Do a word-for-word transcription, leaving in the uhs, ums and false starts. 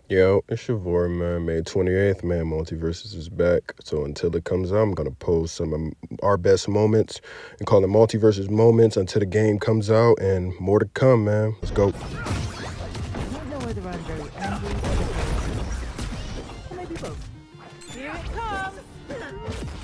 Yo, it's your boy, man. May twenty-eighth, man. Multiversus is back. So until it comes out, I'm going to post some of our best moments and call it Multiversus moments until the game comes out, and more to come, man. Let's go. I don't know whether I'm very angry or very sad. Or maybe both. Here it comes!